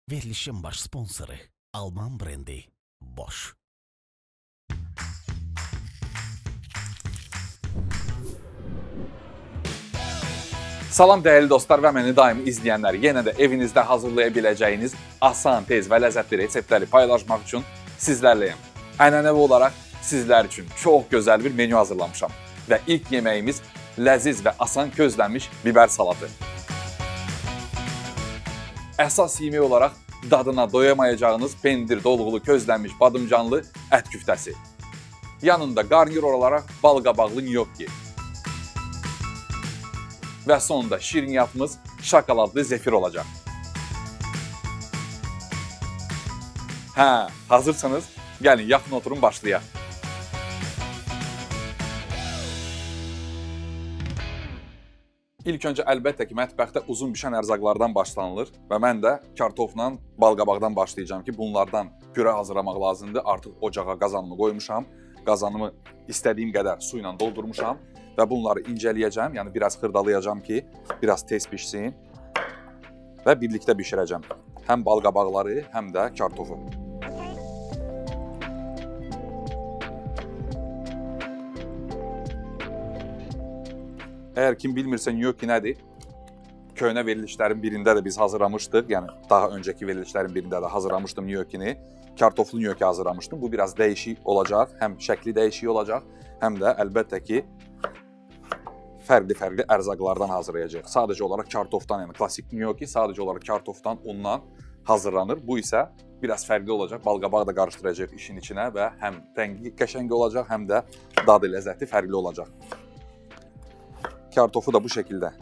Verilişin baş sponsoru Alman brendi Bosch. Salam dəyərli dostlar və məni daimi izləyənlər. Yenə də evinizdə hazırlaya biləcəyiniz asan, tez və ləzzətli reseptləri paylaşmaq üçün sizlərləyəm. Ənənəvi olaraq sizlər üçün çox gözəl bir menyu hazırlamışam. Və ilk yeməyimiz ləziz və asan közlənmiş biber salatı. Əsas yemək olaraq dadına doyamayacağınız pendir dolğulu közlənmiş badımcanlı ət küftəsi. Yanında qarnir olaraq bal qabaqlı nyokki. Və sonunda şirniyyatımız şokoladlı zefir olacaq. Hazırsanız gəlin yaxın oturun başlayaq. İlk öncə əlbəttə ki, mətbəxdə uzun bişən ərzaqlardan başlanılır və mən də kartofla balqabaqdan başlayacağım ki, bunlardan püre hazırlamaq lazımdır. Artıq ocağa qazanımı qoymuşam. Qazanımı istədiyim qədər su ilə doldurmuşam. Və bunları incələyəcəm, yəni biraz xırdalayacağım ki, biraz tez pişsin və birlikdə bişirəcəm. Həm balqabaqları, həm də kartofu. Əgər kim bilmirsə nyokki nədir? Köhnə verilişlərin birində də biz hazırlamışdıq, yəni daha öncəki verilişlərin birində də hazırlamışdım nyokkini. Kartoflu nyokki hazırlamışdım. Bu biraz dəyişik olacaq, həm şəkli dəyişik olacaq, həm də əlbəttə ki, fərqli ərzaqlardan hazırlayacaq. Sadəcə olaraq kartofdan, yəni klasik nyokki sadəcə olaraq kartofdan, undan hazırlanır. Bu isə biraz fərqli olacaq. Balqabaq da qarışdıracaq işin içinə və həm rəngi qəşəng olacaq, həm də dadı ləzzəti fərqli olacaq. Kartofu da bu şəkildə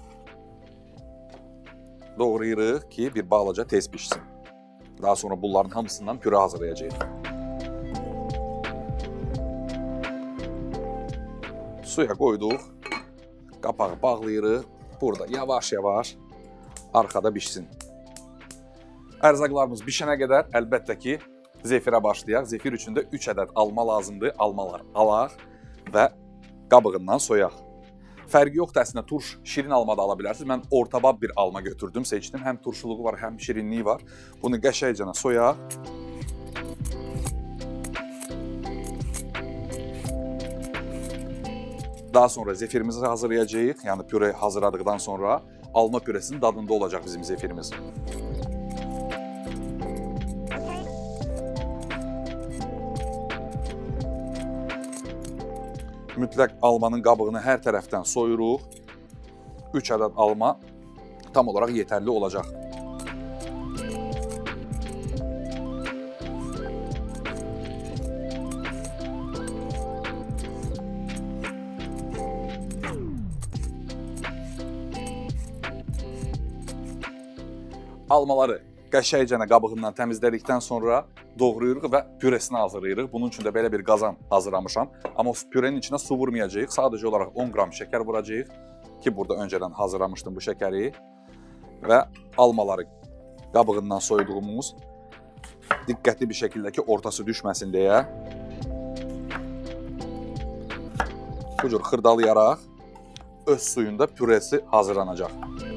doğrayırıq ki, bir balaca tez pişsin. Daha sonra bunların hamısından püre hazırlayacağıq. Suya qoyduq. Qapağı bağlayırıq. Burada yavaş-yavaş arxada bişsin. Ərzaqlarımız bişənə qədər əlbəttə ki, zefirə başlayaq. Zefir üçün də 3 ədəd alma lazımdır. Almalar alaq və qabığından soyaq. Fərqi yoxdur, əslində turş, şirin alma da ala bilərsiniz. Mən ortabab bir alma götürdüm, seçdim. Həm turşuluğu var, həm şirinliyi var. Bunu qəşəngcə soyaq. Daha sonra zefirimizi hazırlayacağıq. Yəni püre hazırladıqdan sonra alma püresinin dadında olacaq bizim zefirimiz. Mütləq almanın qabığını hər tərəfdən soyuruq. 3 ədəd alma tam olaraq yetərli olacaq. Almaları qəşəngcə qabığından təmizlədikdən sonra doğrayırıq və püresini hazırlayırıq. Bunun üçün də belə bir qazan hazırlamışam. Amma pürenin içinə su vurmayacağıq. Sadəcə olaraq 10 qram şəkər vuracağıq ki, burada öncədən hazırlamışdım bu şəkəri. Və almaları qabığından soyduğumuz diqqətli bir şəkildə ki, ortası düşməsin deyə bu cür xırdalayaraq öz suyunda püresi hazırlanacaq.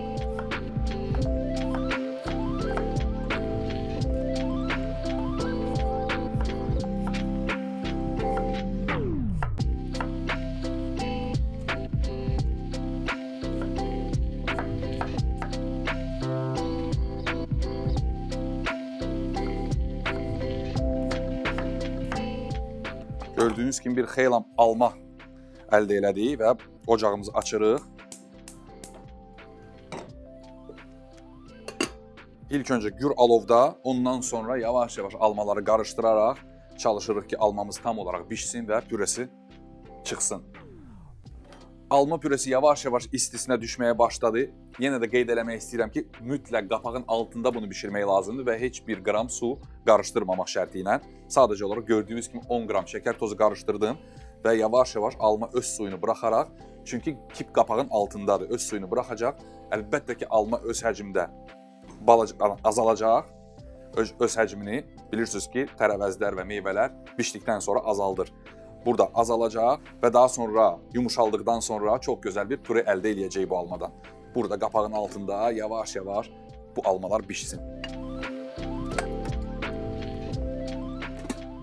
Gördüyünüz kimi bir xeyli alma əldə elədik və ocağımızı açırıq. İlk öncə gür alovda, ondan sonra yavaş-yavaş almaları qarışdıraraq çalışırıq ki, almamız tam olaraq bişsin və püresi çıxsın. Alma püresi yavaş-yavaş istisinə düşməyə başladı. Yenə də qeyd eləmək istəyirəm ki, mütləq qapağın altında bunu bişirmək lazımdır və heç bir qram su qarışdırmamaq şərti ilə. Sadəcə olaraq gördüyünüz kimi 10 qram şəkər tozu qarışdırdım və yavaş-yavaş alma öz suyunu buraxaraq, çünki kip qapağın altındadır, öz suyunu buraxacaq. Əlbəttə ki, alma öz həcmdə azalacaq, öz həcmini bilirsiniz ki, tərəvəzlər və meyvələr bişdikdən sonra azaldır. Burada azalacaq və daha sonra yumuşaldıqdan sonra çox gözəl bir püre əldə edəcək bu almadan. Burada qapağın altında yavaş-yavaş bu almalar bişsin.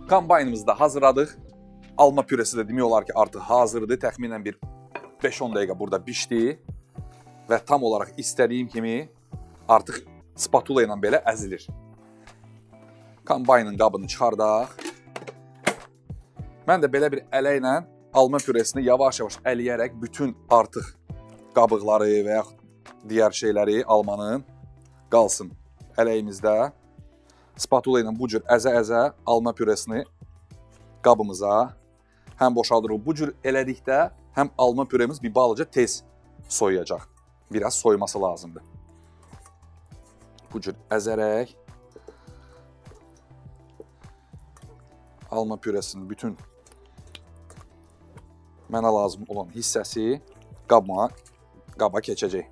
Kombaynımızı da hazırladıq. Alma püresi də demək olar ki, artıq hazırdır. Təxminən bir 5-10 dəqiqə burada bişdi və tam olaraq istədiyim kimi artıq spatula ilə belə əzilir. Kombaynın qabını çıxardaq. Mən də belə bir ələ ilə alma püresini yavaş-yavaş əliyərək bütün artıq qabıqları və yaxud digər şeyləri almanın qalsın ələyimizdə. Spatula ilə bu cür əzə-əzə alma püresini qabımıza həm boşaldırıq. Bu cür elədikdə həm alma püremiz bir balaca tez soyuyacaq. Biraz soyması lazımdır. Bu cür əzərək alma püresinin bütün mənə lazım olan hissəsi qaba keçəcək.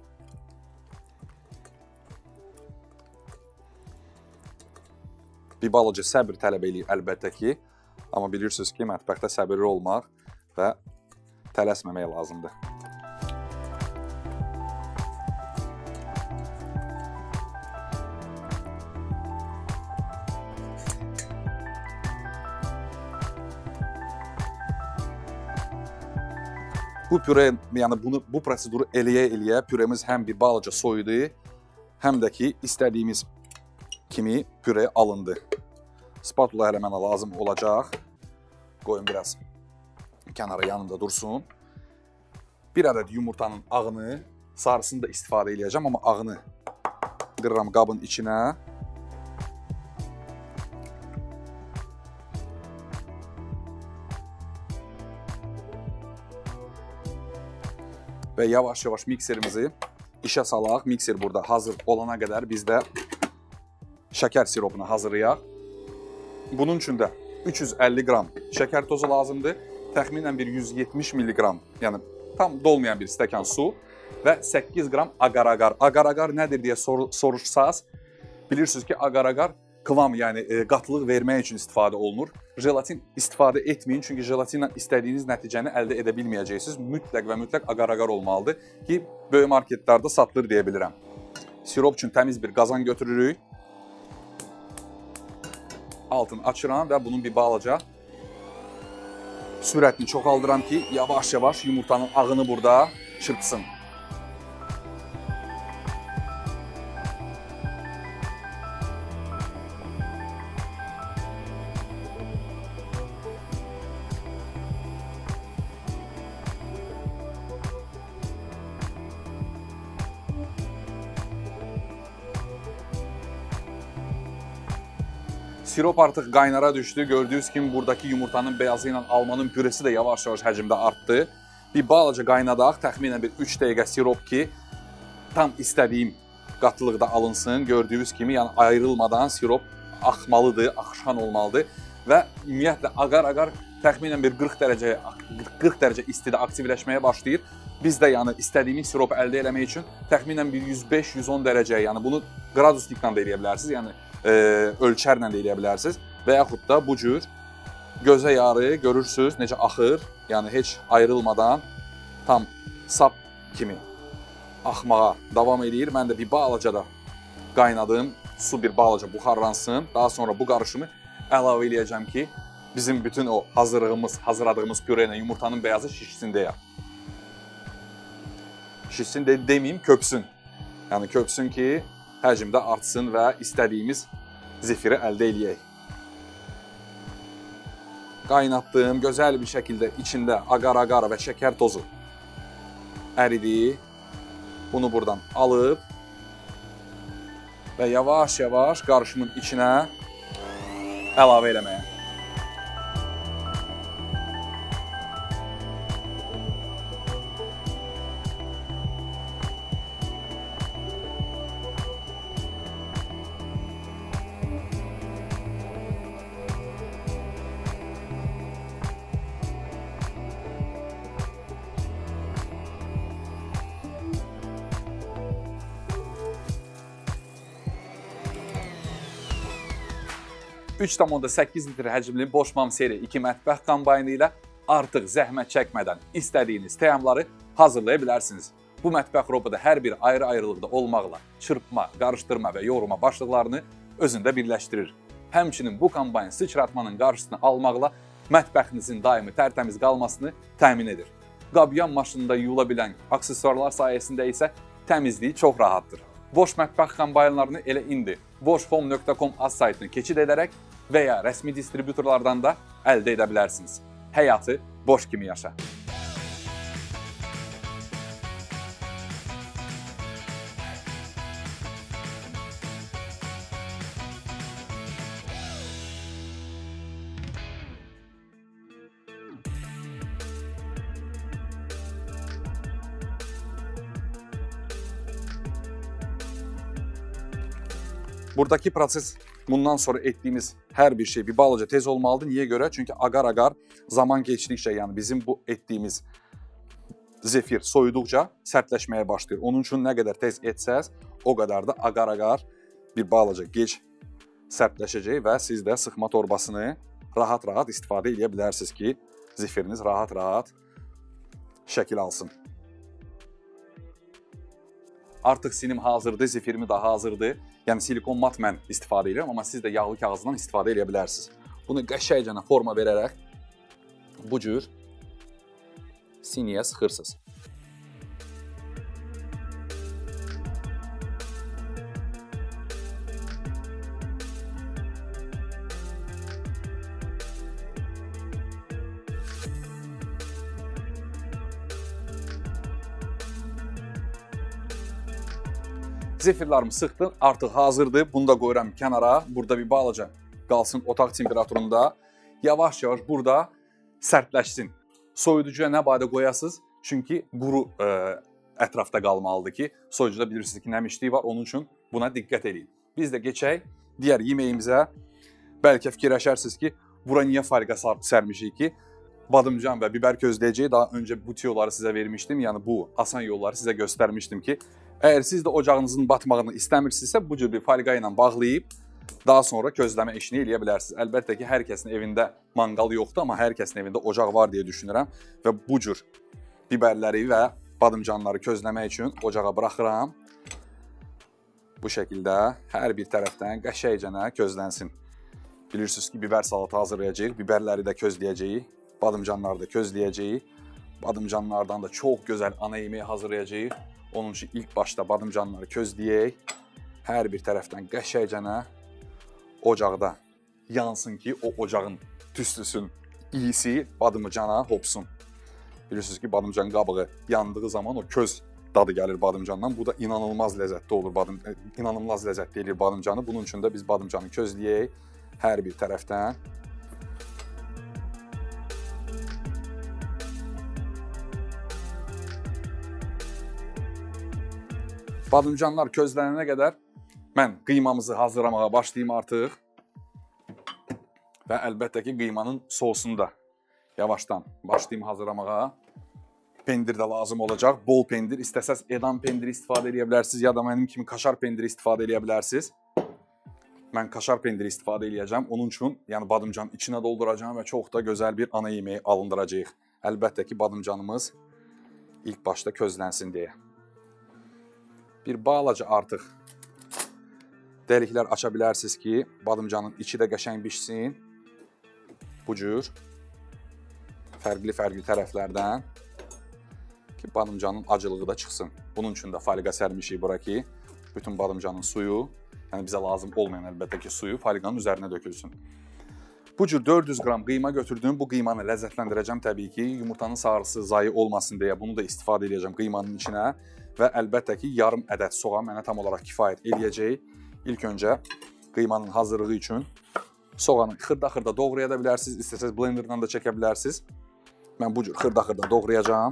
Bir balaca səbir tələb eləyir əlbəttə ki, amma bilirsiniz ki, mətbəxdə səbirli olmaq və tələsməmək lazımdır. Bu püre, yəni bu proseduru eləyə-eləyə püremiz həm bir balaca soyudu, həm də ki, istədiyimiz kimi püre alındı. Spatula hələ mənə lazım olacaq. Qoyun biraz kənara yanında dursun. Bir ədəd yumurtanın ağını, sarısını da istifadə edəcəm, amma ağını qırıram qabın içinə. Və yavaş-yavaş mikserimizi işə salaq. Mikser burada hazır olana qədər biz də şəkər siropunu hazırlayaq. Bunun üçün də 350 qram şəkər tozu lazımdır. Təxminən bir 170 milliqram, yəni tam dolmayan bir stəkan su və 8 qram agar-agar. Agar-agar nədir deyə soruşsaz, bilirsiniz ki, agar-agar kıvam, yəni qatılıq vermək üçün istifadə olunur. Jelatin istifadə etməyin, çünki jelatinlə istədiyiniz nəticəni əldə edə bilməyəcəksiniz. Mütləq və mütləq agar-agar olmalıdır ki, böyük marketlərdə satılır deyə bilirəm. Sirop üçün təmiz bir qazan götürürük. Altını açıram və bunun bir balaca sürətini çoxaldıram ki, yavaş-yavaş yumurtanın ağını burada çırpsın. Sirop artıq qaynara düşdü. Gördüyünüz kimi buradakı yumurtanın beyazı ilə almanın püresi də yavaş-yavaş həcmdə artdı. Bir balaca qaynadaq, təxminən bir 3 dəqiqə sirop ki, tam istədiyim qatılıqda alınsın. Gördüyünüz kimi, yəni ayrılmadan sirop axmalıdır, axışan olmalıdır və ümumiyyətlə agar-agar təxminən bir 40 dərəcə istidə aktivləşməyə başlayır. Biz də yəni istədiyimiz siropu əldə etmək üçün təxminən bir 105-110 dərəcə, yəni bunu qradusliklə də eləyə bilərsiniz, yəni ölçərlə də eləyə bilərsiniz və yaxud da bu cür gözə yarı görürsünüz necə axır, yəni heç ayrılmadan tam sap kimi axmağa davam edir. Mən də bir balaca da qaynadım, su bir balaca buxarlansın, daha sonra bu qarışımı əlavə eləyəcəm ki, bizim bütün o hazırladığımız püre ilə yumurtanın beyazı şişsin deyə. Şişsin deməyim, köpsün. Yəni köpsün ki, həcmdə artsın və istədiyimiz zifiri əldə eləyək. Qaynatdığım gözəl bir şəkildə içində agar-agar və şəkər tozu əridi. Bunu buradan alıb və yavaş-yavaş qarışımın içinə əlavə eləməyə. %8 litr həcmli Boschmann seri 2 mətbəx kombayını ilə artıq zəhmət çəkmədən istədiyiniz təamları hazırlaya bilərsiniz. Bu mətbəx robotu hər bir ayrı-ayrılıqda olmaqla çırpma, qarışdırma və yoğurma başlıqlarını özündə birləşdirir. Həmçinin bu kombayn sıçratmanın qarşısını almaqla mətbəxinizin daimi tərtəmiz qalmasını təmin edir. Qabyan maşınında yuyula bilən aksesuarlar sayəsində isə təmizliyi çox rahatdır. Bosch mətbəx kombaynlarını elə indi boschhome.com az saytını keçid edərək və ya rəsmi distributorlardan da əldə edə bilərsiniz. Həyatı Bosch kimi yaşa. Buradakı proses bundan sonra etdiyimiz hər bir şey bir balaca tez olmalıdır. Niyə görə? Çünki agar-agar zaman keçdikcə, yəni bizim bu etdiyimiz zefir soyuduqca sərtləşməyə başlayır. Onun üçün nə qədər tez etsəz, o qədər də agar-agar bir balaca gec sərtləşəcək və siz də sıxma torbasını rahat-rahat istifadə edə bilərsiniz ki, zefiriniz rahat-rahat şəkil alsın. Artıq sinim hazırdır, zefirimi də hazırdır. Yəni silikon mat mən istifadə edirəm, amma siz də yağlı kağızdan istifadə edə bilərsiniz. Bunu qəşəngcə forma verərək bu cür siniyə sıxırsınız. Zefirlərimi sıxdım, artıq hazırdır. Bunu da qoyuram kənara. Burada bir balaca qalsın otaq temperaturunda. Yavaş-yavaş burada sərtləşsin. Soyuducuya nə badə qoyasınız? Çünki quru ətrafda qalmalıdır ki, soyuducuda bilirsiniz ki, nəmişliyi var. Onun üçün buna diqqət edin. Biz də keçək digər yeməyimizə. Bəlkə fikirləşərsiniz ki, bura niyə fariqa sərmişik ki? Badımcan və biber közləyəcəyi daha öncə bu tiyoları sizə vermişdim. Yəni bu asan yolları sizə göstərmişdim ki, əgər siz də ocağınızın batmağını istəmirsinizsə, bu cür bir fariqa ilə bağlayıb, daha sonra közləmə işini eləyə bilərsiniz. Əlbəttə ki, hər kəsin evində manqal yoxdur, amma hər kəsin evində ocaq var deyə düşünürəm və bu cür biberləri və badımcanları közləmək üçün ocağa buraxıram. Bu şəkildə hər bir tərəfdən qəşəngcə közlənsin. Bilirsiniz ki, biber salatı hazırlayacağıq, biberləri də közləyəcəyik, badımcanları da közləyəcəyik. Badımcanlardan da çox gözəl ana yeməyi hazırlayacağıq. Onun üçün ilk başda badımcanları közləyək. Hər bir tərəfdən qəşəngcə ocaqda yansın ki, o ocağın tüstüsün iyisi badımcana hopsun. Bilirsiniz ki, badımcan qabığı yandığı zaman o köz dadı gəlir badımcandan. Bu da inanılmaz ləzzətli olur, inanılmaz ləzzətli eləyir badımcanı. Bunun üçün də biz badımcanı közləyək hər bir tərəfdən. Badımcanlar közlənənə qədər mən qıymamızı hazırlamağa başlayayım artıq. Və əlbəttə ki, qıymanın sosunu da yavaşdan başlayayım hazırlamağa. Pendir də lazım olacaq. Bol pendir. İstəsəz edam pendiri istifadə edə bilərsiniz ya da mənim kimi kaşar pendiri istifadə edə bilərsiniz. Mən kaşar pendiri istifadə edəcəm. Onun üçün yəni badımcanın içinə dolduracağım və çox da gözəl bir ana yeməyi alındıracağıq. Əlbəttə ki, badımcanımız ilk başda közlənsin deyə. Bir balaca artıq dəliklər aça bilərsiniz ki, badımcanın içi də qəşəng bişsin. Bu cür fərqli tərəflərdən ki, badımcanın acılığı da çıxsın. Bunun üçün də fariqa sərmişik bura ki, bütün badımcanın suyu, yəni bizə lazım olmayan əlbəttə ki, suyu fariqanın üzərinə dökülsün. Bu cür 400 qram qıyma götürdüm. Bu qıymanı ləzzətləndirəcəm təbii ki, yumurtanın sarısı zayi olmasın deyə bunu da istifadə edəcəm qıymanın içinə. Və əlbəttə ki, yarım ədəd soğan mənə tam olaraq kifayət eləyəcək. İlk öncə qıymanın hazırlığı üçün soğanı xırda-xırda doğraya da bilərsiniz. İstəsəz blenderdan da çəkə bilərsiniz. Mən bu cür xırda-xırda doğrayacağım.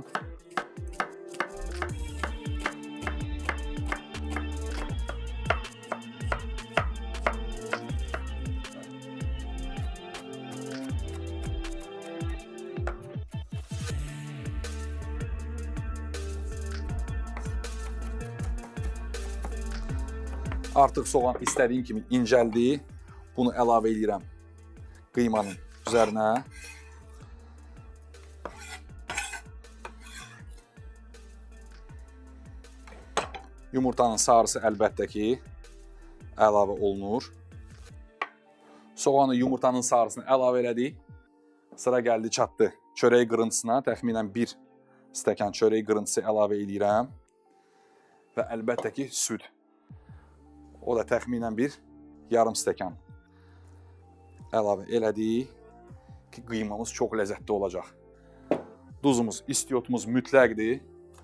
Artıq soğan istədiyim kimi incəldi. Bunu əlavə edirəm qıymanın üzərinə. Yumurtanın sarısı əlbəttə ki, əlavə olunur. Soğanı, yumurtanın sarısını əlavə elədik. Sıra gəldi, çatdı çörək qırıntısına. Təxminən 1 stəkan çörək qırıntısı əlavə edirəm. Və əlbəttə ki, süd. O da təxminən bir yarım stəkan əlavə elədik ki, qıymamız çox ləzzətli olacaq. Duzumuz, istiyotumuz mütləqdir.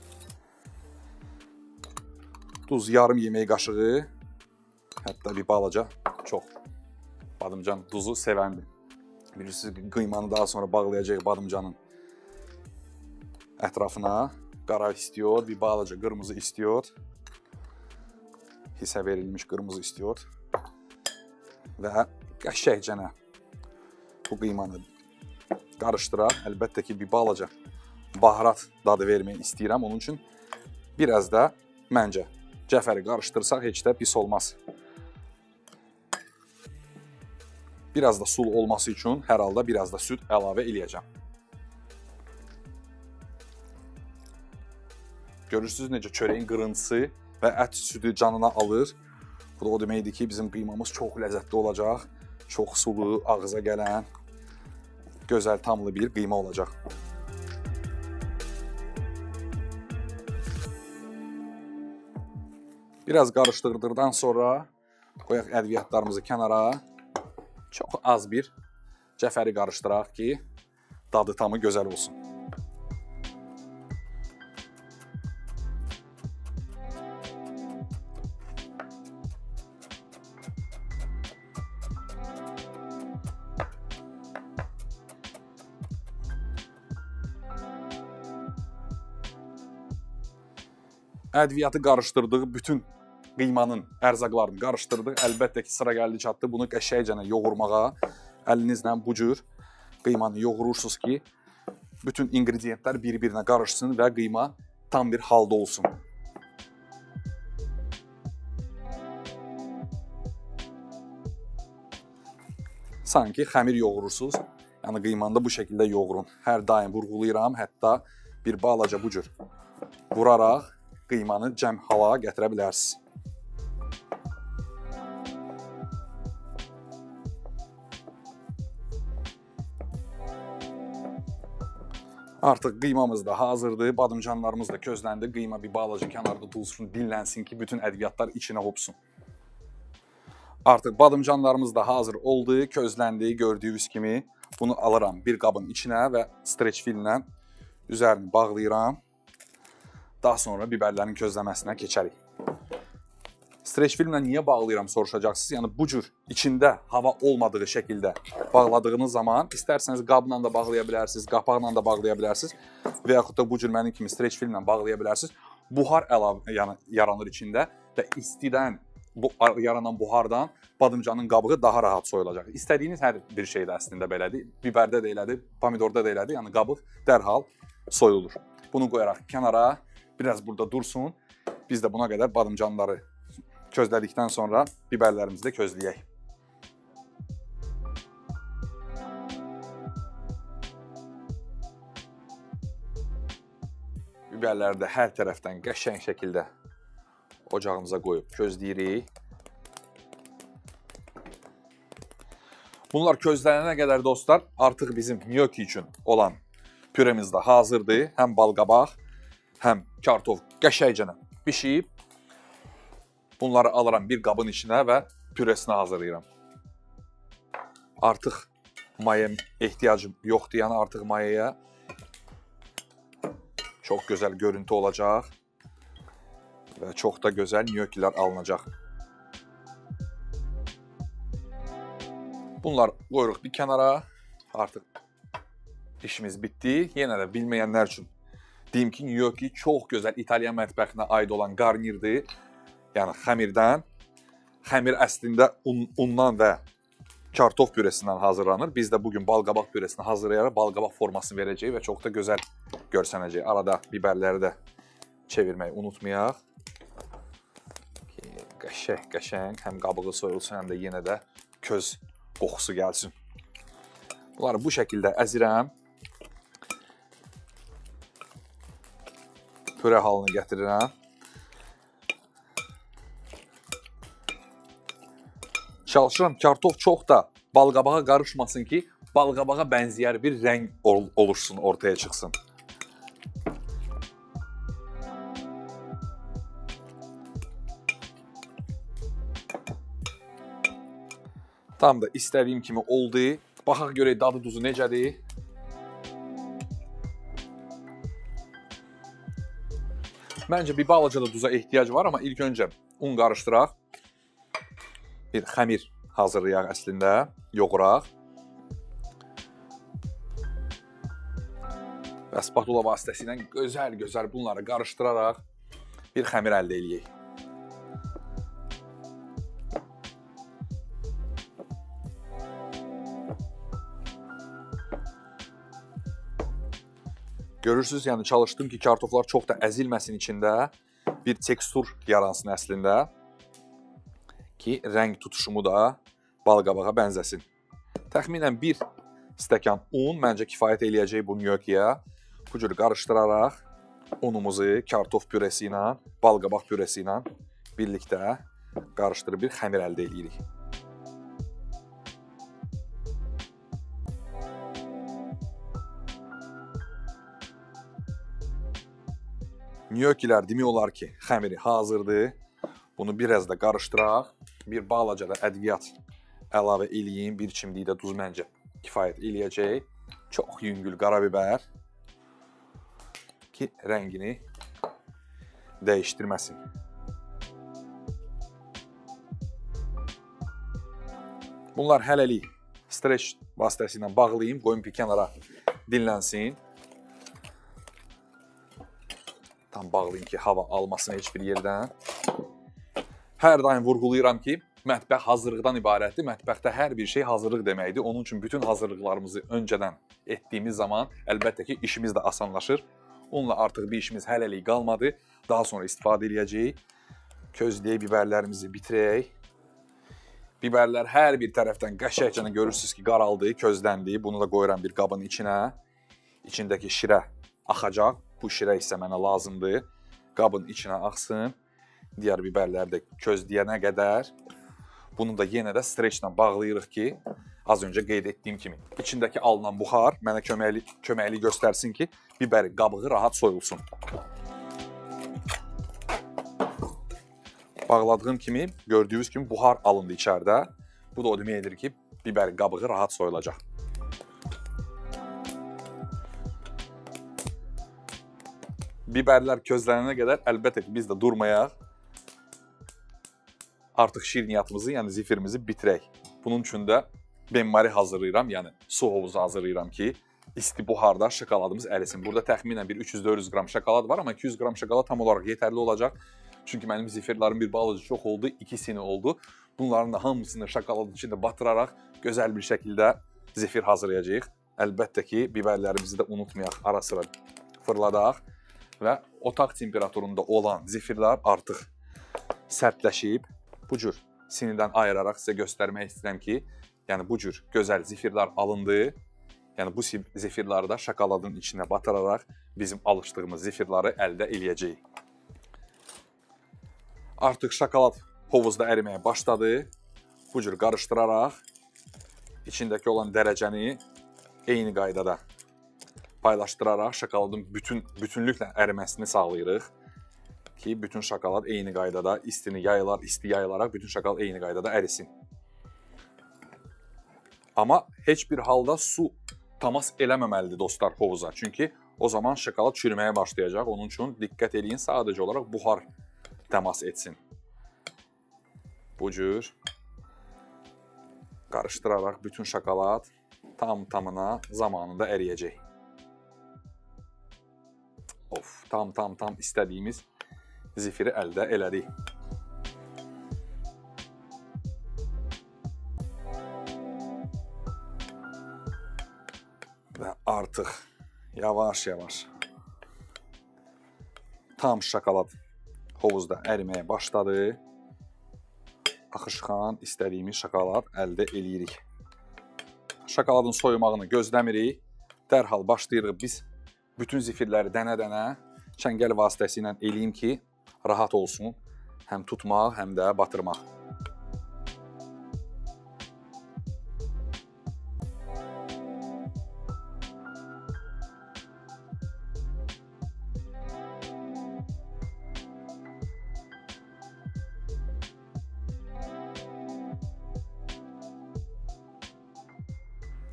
Duz yarım yemək qaşığı, hətta bir balaca, çox. Badımcan duzu sevəndir. Bilirsiniz, qıymanı daha sonra bağlayacaq badımcanın ətrafına. Qara istiyot, bir balaca qırmızı istiyot. Hisə verilmiş qırmızı istiyot. Və qəşəkcənə bu qıymanı qarışdıraq. Əlbəttə ki, bir balaca baharat dadı vermək istəyirəm. Onun üçün biraz da məncə cəfəri qarışdırsaq heç də pis olmaz. Biraz da sulu olması üçün hər halda biraz da süd əlavə eləyəcəm. Görürsünüz necə çörəyin qırıntısı və ət südü canına alır. Bu da o deməkdir ki, bizim qıymamız çox ləzzətli olacaq. Çox sulu, ağıza gələn, gözəl, tamlı bir qıyma olacaq. Biraz qarışdırdıqdan sonra qoyaq ədviyyatlarımızı kənara. Çox az bir cəfəri qarışdıraq ki, dadı tamı gözəl olsun. Ədviyyatı qarışdırdıq, bütün qıymanın ərzaqlarını qarışdırdıq. Əlbəttə ki, sıra gəldi çatdı. Bunu qəşəkcənə yoğurmağa, əlinizlə bu cür qıymanı yoğurursunuz ki, bütün ingrediyentlər bir-birinə qarışsın və qıyma tam bir halda olsun. Sanki xəmir yoğurursunuz. Yəni qıymanı da bu şəkildə yoğurun. Hər daim vurğulayıram, hətta bir balaca bu cür vuraraq qıymanı cəm hala gətirə bilərsiniz. Artıq qıymamız da hazırdır, badımcanlarımız da közləndi. Qıyma bir balaca kənarda dulsun, dinlənsin ki, bütün ədviyyatlar içinə hopsun. Artıq badımcanlarımız da hazır oldu, közləndi, gördüyünüz kimi. Bunu alıram bir qabın içinə və streç filmlə üzərini bağlayıram. Daha sonra biberlərin közləməsinə keçərik. Streç filmlə niyə bağlayıram soruşacaqsınız. Yəni bu cür içində hava olmadığı şəkildə bağladığınız zaman istərsəniz qabla da bağlaya bilərsiniz, qapaqla da bağlaya bilərsiniz və yaxud da bu cür mənim kimi streç filmlə bağlaya bilərsiniz. Buhar yaranır içində və istidən yaranan buhardan badımcanın qabığı daha rahat soyulacaq. İstədiyiniz hər bir şeydə əslində belədir. Biberdə də elədir, pomidorda da elədir. Yəni qabıq dərhal soyulur. Bunu qoyaraq kənara. Biraz burada dursun. Biz də buna qədər badımcanları közlədikdən sonra biberlərimizi də közləyək. Biberləri də hər tərəfdən qəşəng şəkildə ocağımıza qoyub közləyirik. Bunlar közlənənə qədər dostlar, artıq bizim nyoki üçün olan püremiz də hazırdır. Həm balqabaq, həm kartof qəşəkcənə bişib. Bunları alıram bir qabın içinə və püresini hazırlayıram. Artıq maya ehtiyacım yoxdur, yəni artıq mayaya çox gözəl görüntü olacaq və çox da gözəl nyokilər alınacaq. Bunlar qoyuruq bir kənara. Artıq işimiz bitdi. Yenə də bilməyənlər üçün deyim ki, nyoki çox gözəl İtalyan mətbəxinə aid olan qarnirdir. Yəni xəmirdən. Xəmir əslində undan və kartof püresindən hazırlanır. Biz də bugün balqabaq püresini hazırlayaraq balqabaq formasını verəcəyik və çox da gözəl görsənəcək. Arada biberləri də çevirməyi unutmayaq. Qəşəng, həm qabığı soyulsun, həm də yenə də köz qoxusu gəlsin. Bunları bu şəkildə əzirəm. Püre halını gətirirəm. Çalışıram kartof çox da balqabağa qarışmasın ki, balqabağa bənzəyər bir rəng oluşsun, ortaya çıxsın. Tam da istədiyim kimi oldu. Baxaq görək dadı duzu necədir. Məncə bir balaca da duza ehtiyac var, amma ilk öncə un qarışdıraq. Bir xəmir hazırlayaq əslində, yoğuraq. Və spatula vasitəsilə gözəl bunları qarışdıraraq bir xəmir əldə edək. Görürsünüz, yəni çalışdım ki, kartoflar çox da əzilməsin içində, bir tekstur yaransın əslində ki, rəng tutuşumu da balqabağa bənzəsin. Təxminən bir stəkan un məncə kifayət eləyəcək bu nyokiyə. Bu cür qarışdıraraq unumuzu kartof püresi ilə, balqabaq püresi ilə birlikdə qarışdırıb bir xəmir əldə edirik. Nyokilər demək olar ki, xəmiri hazırdır. Bunu biraz da qarışdıraq. Bir balaca da ədviyyat əlavə eləyim. Bir çimdik də duz məncə kifayət eləyəcək. Çox yüngül qara bibər ki, rəngini dəyişdirməsin. Bunlar hələlik streç vasitəsilə bağlayayım. Qoyum bir kənara dinlənsin. Tam bağlayayım ki, hava almasın heç bir yerdən. Hər daim vurğulayıram ki, mətbəx hazırlıqdan ibarətdir. Mətbəxdə hər bir şey hazırlıq deməkdir. Onun üçün bütün hazırlıqlarımızı öncədən etdiyimiz zaman əlbəttə ki, işimiz də asanlaşır. Onunla artıq bir işimiz hələlik qalmadı. Daha sonra istifadə edəcəyik. Közləyək, biberlərimizi bitirək. Biberlər hər bir tərəfdən qəşəngcə görürsünüz ki, qaraldı, közləndi. Bunu da qoyuram bir qabın içinə. İçindəki şirə axacaq. Bu şirə isə mənə lazımdır. Qabın içinə axsın. Digər biberləri də közləyənə qədər. Bunu da yenə də streçlə bağlayırıq ki, az öncə qeyd etdiyim kimi, içindəki alınan buxar mənə köməkli göstərsin ki, biberi qabığı rahat soyulsun. Bağladığım kimi, gördüyünüz kimi buxar alındı içəridə. Bu da o demək edir ki, biberi qabığı rahat soyulacaq. Biberlər közlənənə qədər əlbəttə ki, biz də durmayaq. Artıq şirniyyatımızı, yəni zifirimizi bitirək. Bunun üçün də benmari hazırlayıram, yəni su hovuzu hazırlayıram ki, isti buharda şokoladımız ərisin. Burada təxminən bir 300-400 qram şokolad var, amma 200 qram şokolad tam olaraq yetərli olacaq. Çünki mənim zifirlərim bir balaca çox oldu, ikisini oldu. Bunların da hamısını şokoladın içində batıraraq gözəl bir şəkildə zifir hazırlayacağıq. Əlbəttə ki, biberlərimizi də unutmayaq, ara sıra fırladaq. Və otaq temperaturunda olan zifirlər artıq sərtləşib. Bu cür sinidən ayıraraq sizə göstərmək istəyirəm ki, yəni bu cür gözəl zifirlər alındı. Yəni bu zifirləri də şokoladın içinə batıraraq bizim alışdığımız zifirləri əldə eləyəcəyik. Artıq şokolad hovuzda əriməyə başladı. Bu cür qarışdıraraq içindəki olan dərəcəni eyni qaydada paylaşdıraraq şokoladın bütünlüklə əriməsini sağlayırıq ki, bütün şokolad eyni qaydada isti yayılaraq bütün şokolad eyni qaydada ərisin. Amma heç bir halda su təmas eləməməlidir dostlar hovuza. Çünki o zaman şokolad çürüməyə başlayacaq. Onun üçün diqqət edin, sadəcə olaraq buxar təmas etsin. Bu cür qarışdıraraq bütün şokolad tam-tamına zamanında əriyəcək. Of, tam istədiyimiz zifiri əldə elədik. Və artıq yavaş-yavaş tam şokolad hovuzda əriməyə başladı. Axışqan istədiyimiz şokolad əldə eləyirik. Şokoladın soyumağını gözləmirik. Dərhal başlayırıq biz bütün zifirləri dənə-dənə çəngəl vasitəsilə eləyim ki, rahat olsun. Həm tutmaq, həm də batırmaq.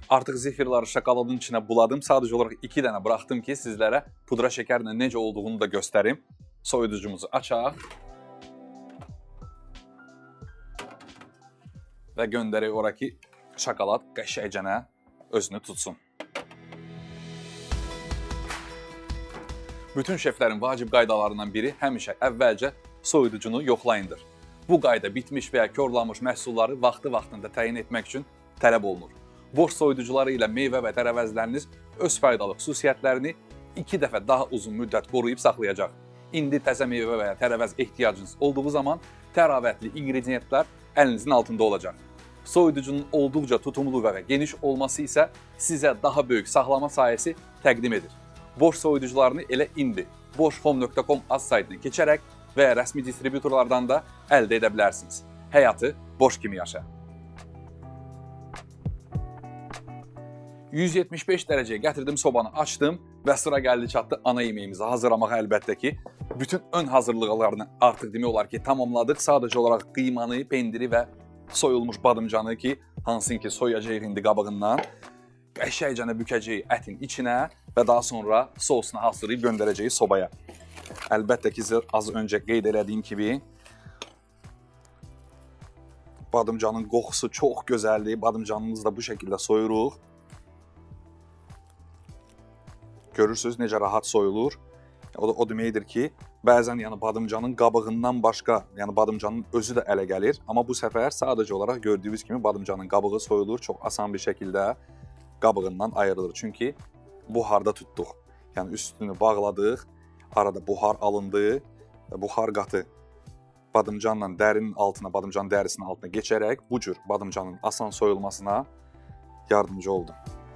Artıq zefirləri şokoladın içinə buladım. Sadəcə olaraq 2 dənə buraxdım ki, sizlərə pudra şəkərlə necə olduğunu da göstərim. Soyuducumuzu açaq. Və göndərək ora ki, şokolad qəşəngcənə özünü tutsun. Bütün şeflərin vacib qaydalarından biri həmişə əvvəlcə soyuducunu yoxlayındır. Bu qayda bitmiş və ya korlanmış məhsulları vaxtı-vaxtında təyin etmək üçün tələb olunur. Boş soyuducuları ilə meyvə və tərəvəzləriniz öz faydalı xüsusiyyətlərini 2 dəfə daha uzun müddət qoruyub saxlayacaq. İndi təzə meyvə və ya tərəvəz ehtiyacınız olduğu zaman təravətli inqrediyentlər əlinizin altında olacaq. Soyuducunun olduqca tutumlu və geniş olması isə sizə daha böyük saxlama sahəsi təqdim edir. Boş soyuducularını elə indi boshome.com az saytına keçərək və ya rəsmi distributorlardan da əldə edə bilərsiniz. Həyatı boş kimi yaşa. 175 dərəcəyə gətirdim, sobanı açdım və sıra gəldi çatdı ana yeməyimizi hazırlamağa əlbəttə ki. Bütün ön hazırlıqlarını artıq demək olar ki, tamamladıq. Sadəcə olaraq qıymanı, pendiri və soyulmuş badımcanı ki, hansını ki soyacağıq indi qabığından. Qəşəngcənə bükəcəyik ətin içinə və daha sonra sosunu hazırlayıb göndərəcəyik sobaya. Əlbəttə ki, az öncə qeyd elədiyim kimi, badımcanın qoxusu çox gözəldir. Badımcanımızı da bu şəkildə soyuruq. Görürsünüz necə rahat soyulur. O deməkdir ki, bəzən badımcanın qabığından başqa, badımcanın özü də ələ gəlir. Amma bu səfər sadəcə olaraq gördüyünüz kimi badımcanın qabığı soyulur. Çox asan bir şəkildə qabığından ayrılır. Çünki buharda tutduq. Yəni üstünü bağladıq, arada buhar alındı və buhar qatı badımcanla dərinin altına, badımcan dərisinin altına geçərək bu cür badımcanın asan soyulmasına yardımcı oldu.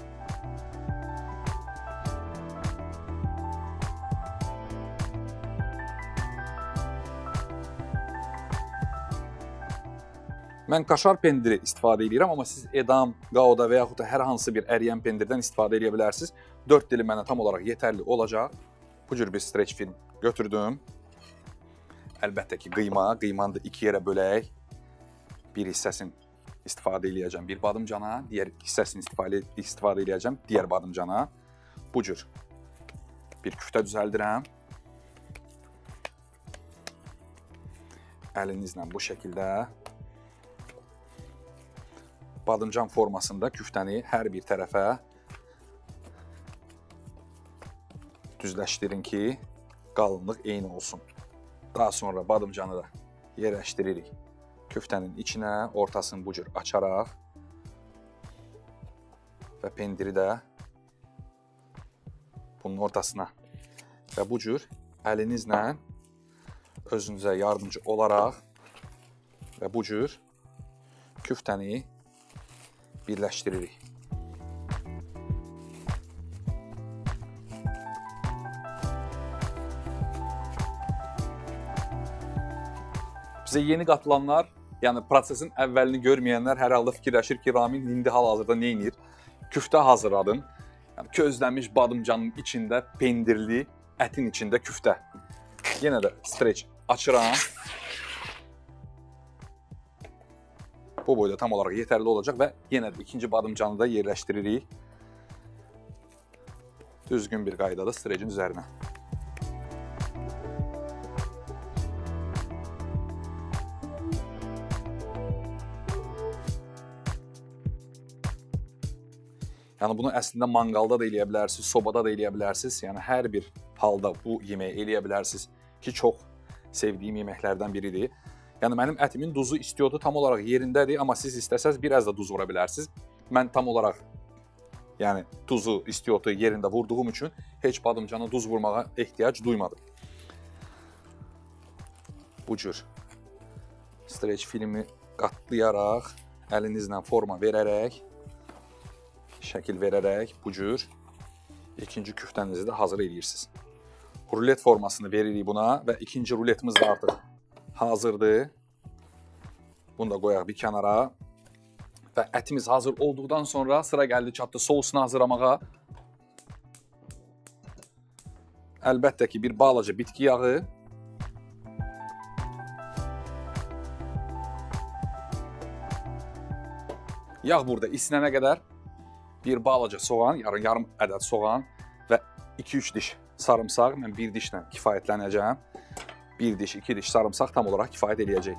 Mən kaşar pendiri istifadə edirəm, amma siz edam, qauda və yaxud da hər hansı bir əriyən pendirdən istifadə edə bilərsiniz. 4 dilim mənə tam olaraq yetərli olacaq. Bu cür bir streç film götürdüm. Əlbəttə ki, qıymanı da 2 yerə bölək. Bir hissəsini istifadə edəcəm bir badımcana, digər hissəsini istifadə edəcəm digər badımcana. Bu cür bir küftə düzəldirəm. Əlinizlə bu şəkildə badımcan formasında küftəni hər bir tərəfə düzləşdirin ki, qalınlıq eyni olsun. Daha sonra badımcanı da yerləşdiririk küftənin içinə, ortasını bu cür açaraq və pendiri də bunun ortasına və bu cür əlinizlə özünüzə yardımcı olaraq və bu cür küftəni birləşdiririk. Bizə yeni qatılanlar, yəni prosesin əvvəlini görməyənlər hər halda fikirləşir ki, Ramin indi hal-hazırda nə edir? Küftə hazırladım. Yəni közlənmiş badımcanın içində pendirli, ətin içində küftə. Yenə də streç açıram. Bu boyda tam olaraq yetərli olacaq və yenə də ikinci badımcanı da yerləşdiririk. Düzgün bir qaydada strecin üzərinə. Yəni bunu əslində manqalda da eləyə bilərsiniz, sobada da eləyə bilərsiniz. Yəni hər bir halda bu yeməyi eləyə bilərsiniz ki, çox sevdiyim yeməklərdən biridir. Yəni mənim ətimin duzu istiotu tam olaraq yerindədir, amma siz istəsəz biraz da duz vura bilərsiniz. Mən tam olaraq tuzu, istiotu yerində vurduğum üçün heç badımcana duz vurmağa ehtiyac duymadım. Bu cür streç filmi qatlayaraq, əlinizlə forma verərək, şəkil verərək bu cür ikinci küftənizi də hazır edirsiniz. Rulet formasını veririk buna və ikinci ruletimiz də artıq hazırdır. Bunu da qoyaq bir kənara. Və ətimiz hazır olduqdan sonra sıra gəldi çatdı sousunu hazırlamağa. Əlbəttə ki, bir balaca bitki yağı. Yağ burada isinənə qədər Bir balaca soğan, yarım ədəd soğan və 2-3 diş sarımsaq. Mən bir dişlə kifayətlənəcəm. Bir diş, 2 diş sarımsaq tam olaraq kifayət eləyəcək.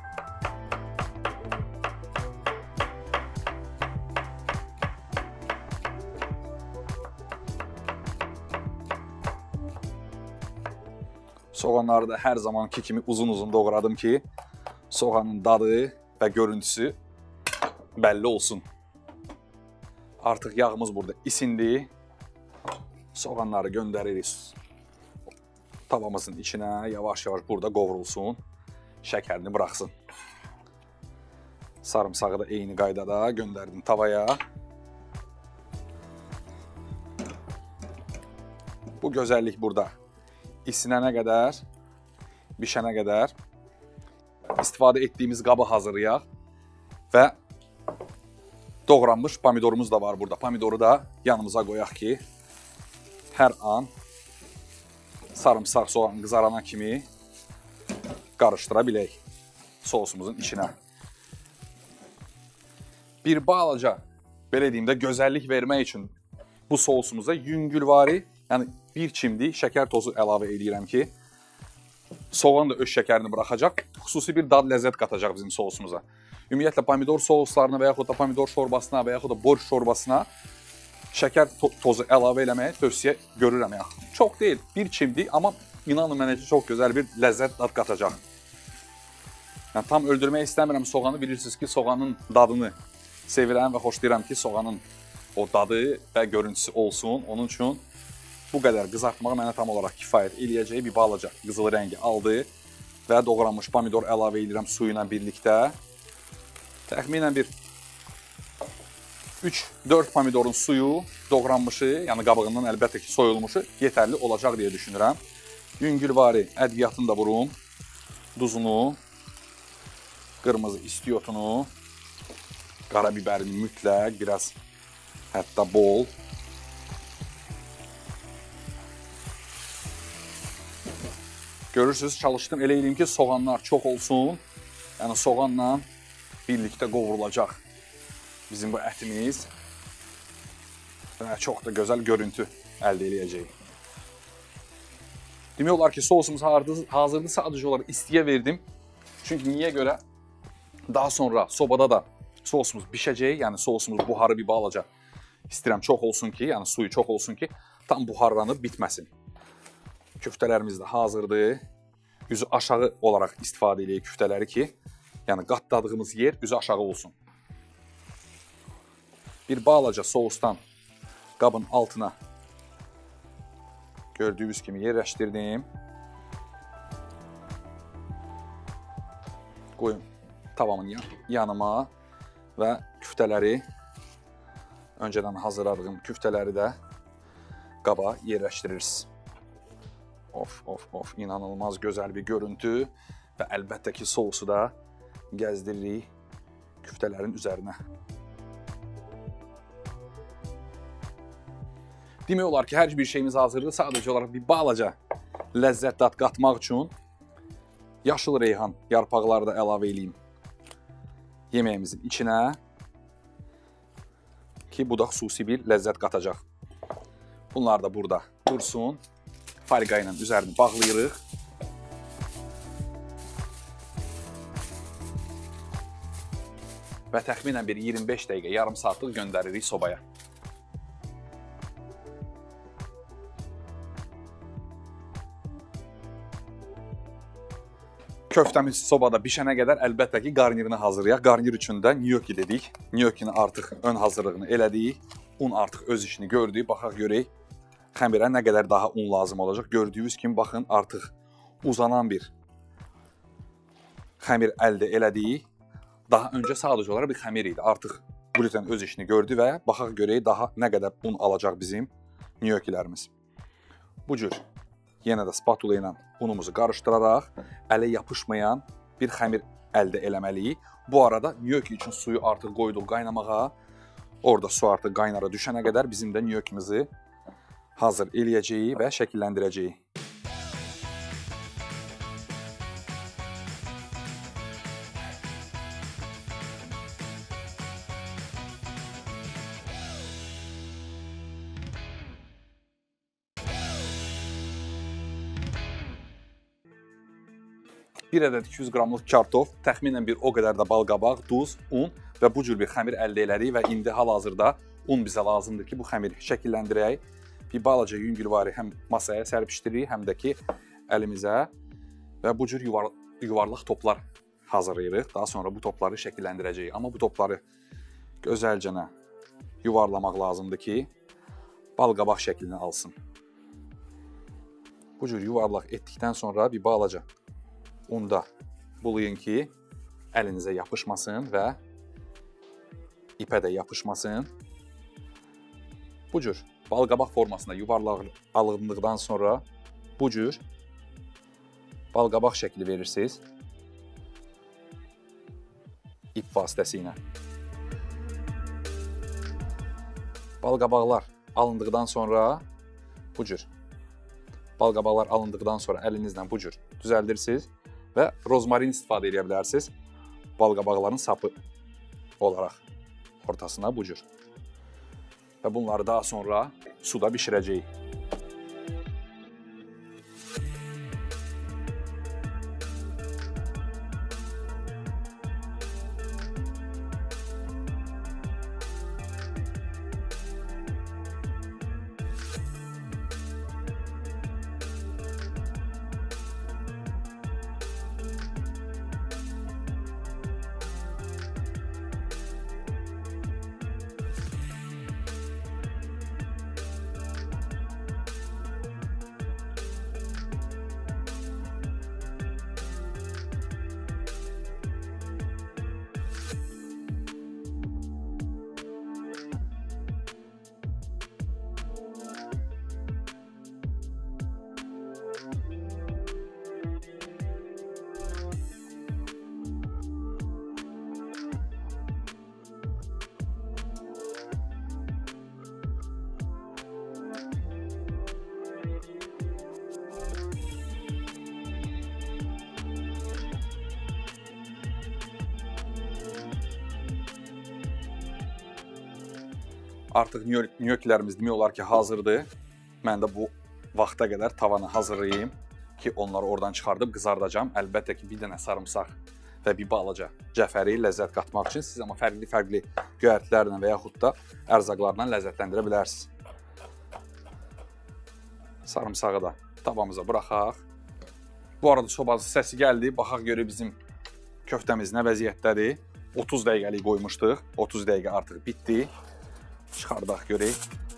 Soğanları da hər zamanki kimi uzun-uzun doğradım ki, soğanın dadı və görüntüsü bəlli olsun. Artıq yağımız burada isindi. Soğanları göndəririk tavamızın içinə. Yavaş-yavaş burada qovrulsun. Şəkərini buraxsın. Sarımsağı da eyni qaydada göndərdim tavaya. Bu gözəllik burada isinənə qədər, bişənə qədər istifadə etdiyimiz qabı hazırlayaq və doğranmış pomidorumuz da var burada. Pomidoru da yanımıza qoyaq ki, hər an sarımsaq, soğan qızarana kimi qarışdıra bilək sosumuzun içinə. Bir balaca, belə deyim də, gözəllik vermək üçün bu sosumuza yüngülvari, yəni bir çimdik şəkər tozu əlavə edirəm ki, soğan da öz şəkərini buraxacaq, xüsusi bir dad ləzzət qatacaq bizim sosumuza. Ümumiyyətlə, pomidor soslarına və yaxud da pomidor şorbasına və yaxud da borş şorbasına şəkər tozu əlavə eləməyə tövsiyə görürəm. Çox deyil, bir çimdik, amma inanın mənə ki, çox gözəl bir ləzzət dad qatacaq. Yəni, tam öldürmək istəmirəm soğanı, bilirsiniz ki, soğanın dadını sevirəm və xoşlayıram ki, soğanın o dadı və görüntüsü olsun. Onun üçün bu qədər qızartmağı mənə tam olaraq kifayət eləyəcək. Bir balaca qızıl rəngi aldı və doğranmış pomidor əlavə edirəm suyu ilə birlikdə. Təxminən bir 3-4 pomidorun suyu doğranmışı, yəni qabığından əlbəttə ki, soyulmuşu yetərli olacaq deyə düşünürəm. Yüngülvari ədviyyatını da vurum. Duzunu, qırmızı istiyotunu, qarabibərini mütləq, biraz hətta bol. Görürsünüz, çalışdım elə eləyim ki, soğanlar çox olsun. Yəni, soğanla birlikdə qovrulacaq bizim bu ətimiz. Və çox da gözəl görüntü əldə eləyəcəyik. Demək olar ki, sosumuz hazırdır. Sadəcə olaraq istiyə verdim. Çünki niyə görə? Daha sonra sobada da sosumuz bişəcək. Yəni, sosumuz buharı bir balaca istəyirəm çox olsun ki, yəni suyu çox olsun ki, tam buharlanıb bitməsin. Köftələrimiz də hazırdır. Üzü aşağı olaraq istifadə edək köftələri ki, yəni qatladığımız yer üzü aşağı olsun. Bir balaca sousdan qabın altına gördüyünüz kimi yerləşdirdim. Qoyun tavamın yanıma və küftələri, öncədən hazırladığım küftələri də qaba yerləşdirirsiniz. Of, inanılmaz gözəl bir görüntü və əlbəttə ki, sousu da gəzdiririk küftələrin üzərinə. Demək olar ki, hər bir şeyimiz hazırdır. Sadəcə olaraq bir balaca ləzzət dad qatmaq üçün yaşıl reyhan yarpaqları da əlavə edeyim yeməyimizin içinə ki, bu da xüsusi bir ləzzət qatacaq. Bunlar da burada dursun. Falqa ilə üzərini bağlayırıq. Və təxminən bir 25 dəqiqə, yarım saatlıq göndəririk sobaya. Köftəmiz sobada bişənə qədər əlbəttə ki, qarnirini hazırlayaq. Qarnir üçün də nyoki dedik. Nyokini artıq ön hazırlığını elədik. Un artıq öz işini gördük. Baxaq görək, xəmirə nə qədər daha un lazım olacaq. Gördüyünüz kimi, baxın, artıq uzanan bir xəmir əldə elədik. Daha öncə sadəcə olaraq bir xəmir idi. Artıq gluten öz işini gördü və baxaq görək daha nə qədər un alacaq bizim nyokilərimiz. Bu cür yenə də spatula ilə unumuzu qarışdıraraq ələ yapışmayan bir xəmir əldə eləməliyik. Bu arada nyoki üçün suyu artıq qoyduq qaynamağa. Orada su artıq qaynara düşənə qədər bizim də nyokimizi hazır eləyəcəyik və şəkilləndirəcəyik. 1 ədəd 200 qramlıq kartof, təxminən bir o qədər də balqabaq, duz, un və bu cür bir xəmir əldə elədik və indi hal-hazırda un bizə lazımdır ki, bu xəmiri şəkilləndirək. Bir balaca yüngülvari həm masaya sərpişdiririk, həm də ki, əlimizə və bu cür yuvarlaq toplar hazırlayırıq. Daha sonra bu topları şəkilləndirəcəyik. Amma bu topları gözəlcənə yuvarlamaq lazımdır ki, balqabaq şəklini alsın. Bu cür yuvarlaq etdikdən sonra bir balaca unda bulayın ki, əlinizə yapışmasın və ipə də yapışmasın. Bu cür balqabaq formasında yuvarlaq alındıqdan sonra bu cür balqabaq şəkli verirsiniz ip vasitəsilə. Balqabaqlar alındıqdan sonra bu cür əlinizlə bu cür düzəldirsiniz və rozmarin istifadə edə bilərsiniz balqabaqların sapı olaraq ortasına bu cür. Və bunları daha sonra suda bişirəcəyik. Artıq nyokilərimiz demək olar ki, hazırdır. Mən də bu vaxta qədər tavanı hazırlayayım ki, onları oradan çıxardıb qızardacağam. Əlbəttə ki, bir dənə sarımsaq və bir balaca cəfəri ləzzət qatmaq üçün siz amma fərqli göyərtilərlə və yaxud da ərzaqlarla ləzzətləndirə bilərsiniz. Sarımsağı da tavamıza buraxaq. Bu arada sobası səsi gəldi. Baxaq görək bizim köftəmiz nə vəziyyətdədir. 30 dəqiqəlik qoymuşduq. 30 dəqiqə artıq bitdi. Çıxardaq görək.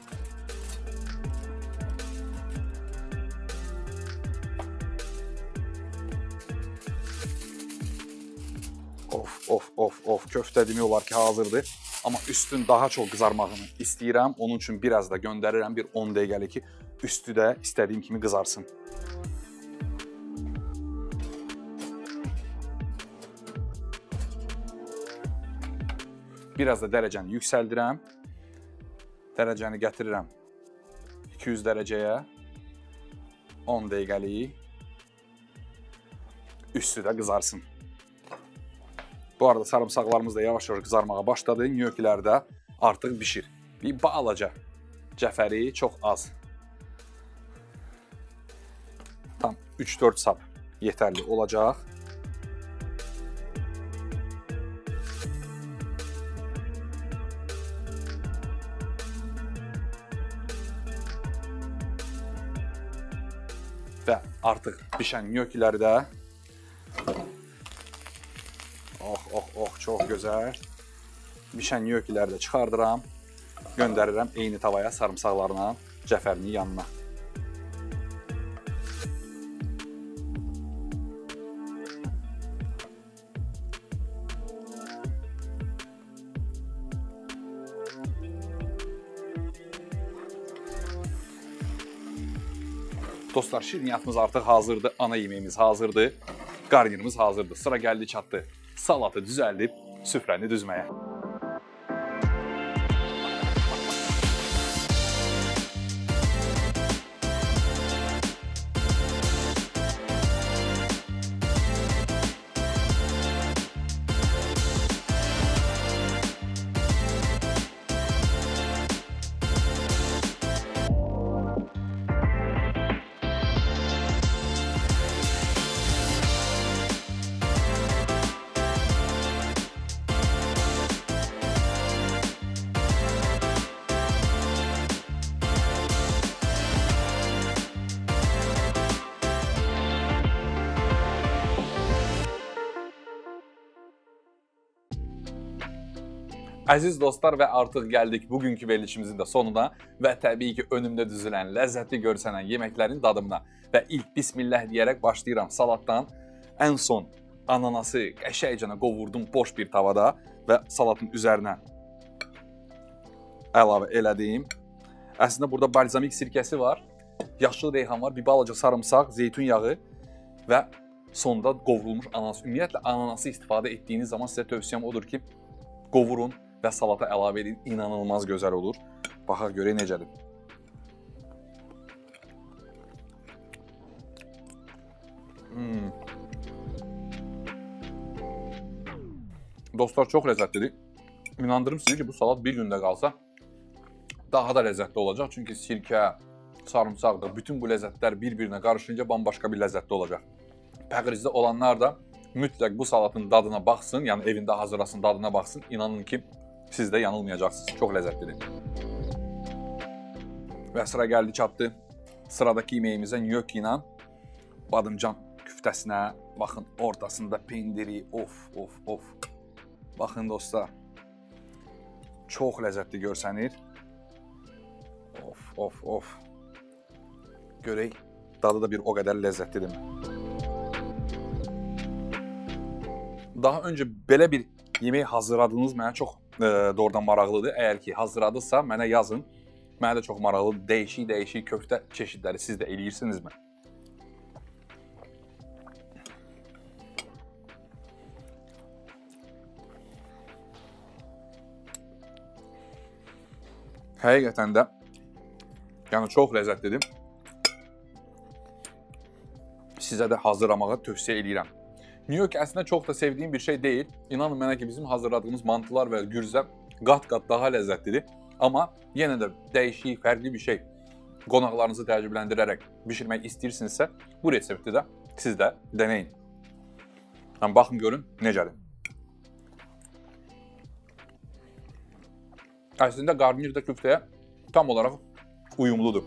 Of, köftə demək olar ki, hazırdır. Amma üstün daha çox qızarmağını istəyirəm. Onun üçün biraz da göndərirəm, bir 10 dəqiqəlik ki, üstü də istədiyim kimi qızarsın. Biraz da dərəcəni yüksəldirəm. Dərəcəni gətirirəm 200 dərəcəyə. 10 dəqiqəlik. Üstü də qızarsın. Bu arada sarımsaqlarımız da yavaş-yavaş qızarmağa başladı. Nyokilər də artıq bişir. Bir balaca cəfəri, çox az. Tam 3-4 sap yetərli olacaq. Və artıq bişən nyokiləri də çox gözəl. Bişən nyokiləri də çıxardıram. Göndərirəm eyni tavaya sarımsaqlarla cəfərinin yanına. Dostlar, şirniyyatımız artıq hazırdır, ana yeməyimiz hazırdır, qarnirimiz hazırdır. Sıra gəldi çatdı salatı düzəldib süfrəni düzməyə. Əziz dostlar və artıq gəldik bugünkü verilişimizin də sonuna və təbii ki önümdə düzülən, ləzzətli görsənən yeməklərin dadımına və ilk bismillah deyərək başlayıram salatdan. Ən son ananası qəşəngcə qovurdum boş bir tavada və salatın üzərinə əlavə elədim. Əslində burada balzamik sirkəsi var, yaşıl reyhan var, bir balaca sarımsaq, zeytun yağı və sonda qovrulmuş ananas. Ümumiyyətlə ananası istifadə etdiyiniz zaman sizə tövsiyəm odur ki, qovurun və salata əlavə edin, inanılmaz gözəl olur. Baxaq görək necədir. Dostlar, çox ləzzətlidir. İnandırım sizi ki, bu salat bir gündə qalsa daha da ləzzətli olacaq. Çünki sirkə, sarımsaq da, bütün bu ləzzətlər bir-birinə qarışınca bambaşqa bir ləzzətli olacaq. Pəqrizdə olanlar da mütləq bu salatın dadına baxsın, yəni evində hazırlasın, dadına baxsın. İnanın ki, siz də yanılmayacaqsınız. Çox ləzzətlidir. Və sıra gəldi çatdı sıradakı yeməyimizə nyoki ilə badımcan küftəsinə. Baxın, ortasında pendiri, of. Baxın dostlar, çox ləzzətli görsənir. Of. Görək, dadı da bir o qədər ləzzətlidir. Daha öncə belə bir yemək hazırladığınız mənə çox doğrudan maraqlıdır. Əgər ki hazırladısa mənə yazın. Mənə də çox maraqlıdır. Dəyişik köftə çeşidləri siz də eləyirsinizmi? Həqiqətən də yəni çox ləzzətlidir. Sizə də hazırlamağı tövsiyə edirəm. Nyoki əslində çox da sevdiyim bir şey deyil. İnanın mənə ki, bizim hazırladığımız mantılar və gürzə qat-qat daha ləzzətlidir. Amma yenə də dəyişik, fərqli bir şey qonaqlarınızı təəccübləndirərək bişirmək istəyirsinizsə, bu resepti də siz də deneyin. Baxın, görün necədir. Əslində qarnir də küftəyə tam olaraq uyumludur.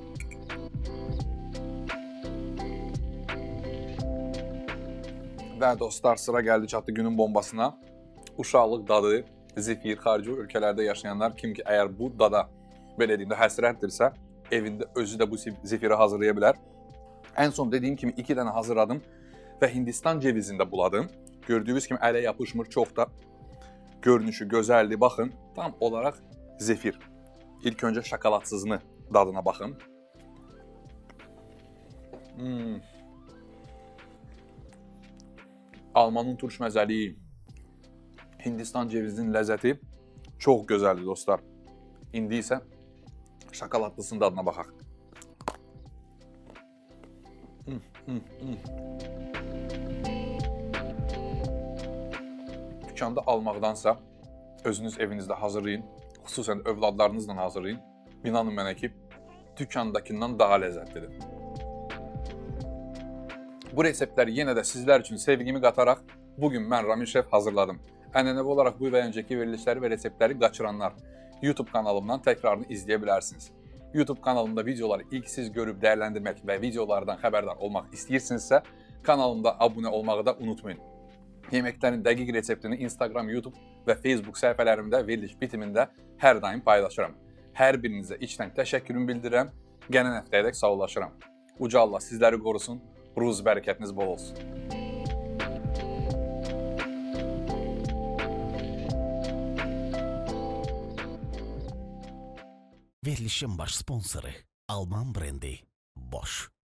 Və dostlar, sıra gəldi çatdı günün bombasına. Uşaqlıq dadı, zefir, xarici ölkələrdə yaşayanlar kim ki, əgər bu dada belə deyim də həsrətdirsə, evində özü də bu zefiri hazırlaya bilər. Ən son dediyim kimi 2 dənə hazırladım və Hindistan cevizini də buladım. Gördüyünüz kimi ələ yapışmır, çox da görünüşü gözəldir. Baxın, tam olaraq zefir. İlk öncə şokoladsızını dadına baxın. Almanın turş məzəliyi, Hindistan cevizinin ləzzəti çox gözəldir dostlar. İndi isə şokoladlısının dadına baxaq. Dükanda almaqdansa özünüz evinizdə hazırlayın, xüsusən övladlarınızla hazırlayın. İnanın mənə ki, dükkandakından daha ləzzətlidir. Bu reseptləri yenə də sizlər üçün sevgimi qataraq bugün mən Ramil Şef hazırladım. Ənənəvi olaraq bu və öncəki verilişləri və reseptləri qaçıranlar YouTube kanalımdan təkrarını izləyə bilərsiniz. YouTube kanalımda videoları ilk siz görüb dəyərləndirmək və videolardan xəbərdar olmaq istəyirsinizsə, kanalımda abunə olmağı da unutmayın. Yeməklərin dəqiq reseptini Instagram, YouTube və Facebook səhifələrimdə veriliş bitimində hər daim paylaşıram. Hər birinizə içdən təşəkkürümü bildirirəm. Gələn həftəyədək sağollaşıram. Uca Allah sizləri qorusun. Ruz bərəkətiniz bol olsun. Verilişin baş sponsoru Alman brendi Bosch.